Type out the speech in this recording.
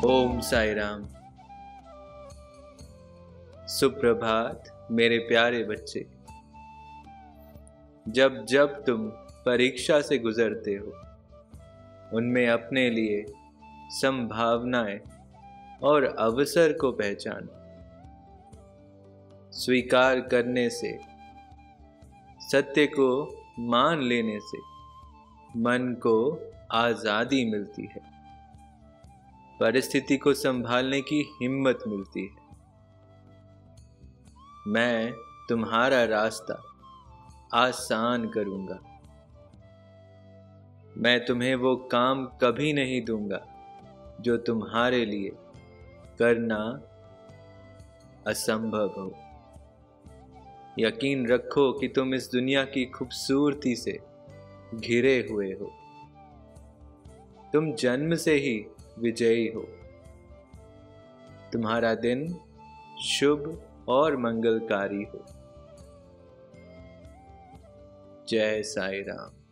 ओम साई राम। सुप्रभात मेरे प्यारे बच्चे। जब जब तुम परीक्षा से गुजरते हो, उनमें अपने लिए संभावनाएं और अवसर को पहचानो। स्वीकार करने से, सत्य को मान लेने से मन को आजादी मिलती है, परिस्थिति को संभालने की हिम्मत मिलती है। मैं तुम्हारा रास्ता आसान करूंगा। मैं तुम्हें वो काम कभी नहीं दूंगा जो तुम्हारे लिए करना असंभव हो। यकीन रखो कि तुम इस दुनिया की खूबसूरती से घिरे हुए हो। तुम जन्म से ही विजयी हो। तुम्हारा दिन शुभ और मंगलकारी हो। जय साई राम।